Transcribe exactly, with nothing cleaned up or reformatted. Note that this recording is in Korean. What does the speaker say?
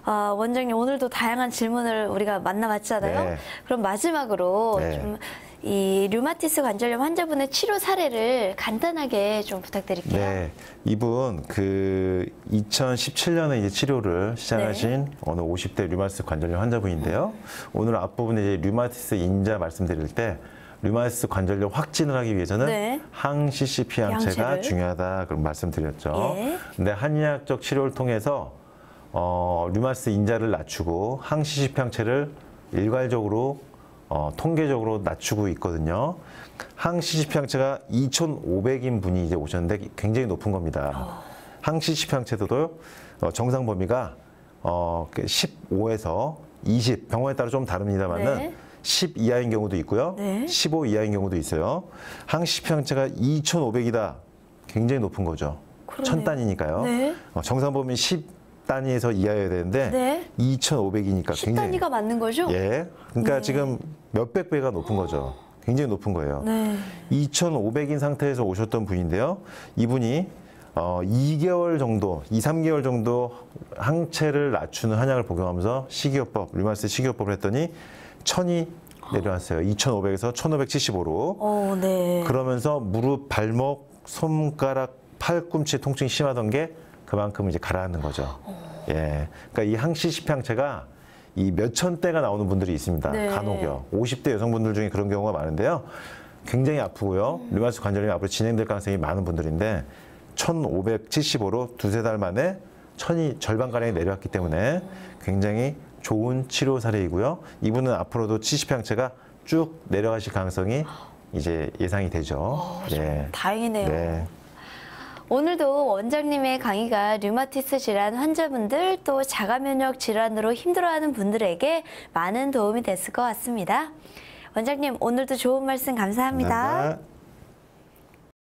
어, 원장님 오늘도 다양한 질문을 우리가 만나봤잖아요. 네. 그럼 마지막으로 네. 좀 이 류마티스 관절염 환자분의 치료 사례를 간단하게 좀 부탁드릴게요. 네, 이분 그 이천십칠 년에 이제 치료를 시작하신 네. 어느 오십 대 류마티스 관절염 환자분인데요. 오늘 앞부분에 이제 류마티스 인자 말씀드릴 때 류마티스 관절염 확진을 하기 위해서는 네. 항씨씨피 항체가 항체를. 중요하다 그런 말씀드렸죠. 예. 근데 한의학적 치료를 통해서 어, 류마티스 인자를 낮추고 항씨씨피 항체를 일괄적으로 어, 통계적으로 낮추고 있거든요. 항씨씨피 항체가 이천오백인 분이 이제 오셨는데 굉장히 높은 겁니다. 어. 항씨씨피 항체도 어, 정상 범위가 어, 십오에서 이십, 병원에 따라 좀 다릅니다만은 네. 십 이하인 경우도 있고요. 네. 십오 이하인 경우도 있어요. 항씨씨피 항체가 이천오백이다. 굉장히 높은 거죠. 그러네요. 천 단위니까요. 네. 어, 정상 범위 십 단위에서 이하여야 되는데 네. 이천오백이니까 십 굉장히 단위가 맞는 거죠? 예. 그러니까 네. 지금 몇백 배가 높은 거죠. 굉장히 높은 거예요. 네. 이천오백인 상태에서 오셨던 분인데요. 이분이 어, 이 개월 정도, 이, 삼 개월 정도 항체를 낮추는 한약을 복용하면서 식이요법, 류마티스 식이요법을 했더니 천이 내려왔어요. 이천오백에서 천오백칠십오로. 어, 네. 그러면서 무릎, 발목, 손가락, 팔꿈치 통증이 심하던 게 그만큼 이제 가라앉는 거죠. 예. 그러니까 이 항씨씨피 항체가 이 몇천 대가 나오는 분들이 있습니다. 네. 간혹요. 오십 대 여성분들 중에 그런 경우가 많은데요. 굉장히 아프고요. 음. 류마티스 관절염이 앞으로 진행될 가능성이 많은 분들인데 천오백칠십오로 두세 달 만에 천이 절반가량이 내려왔기 때문에 굉장히 좋은 치료 사례이고요. 이분은 앞으로도 씨씨피 항체가 쭉 내려가실 가능성이 이제 예상이 되죠. 어, 예. 다행이네요. 네. 오늘도 원장님의 강의가 류마티스 질환 환자분들 또 자가면역 질환으로 힘들어하는 분들에게 많은 도움이 됐을 것 같습니다. 원장님 오늘도 좋은 말씀 감사합니다. 감사합니다.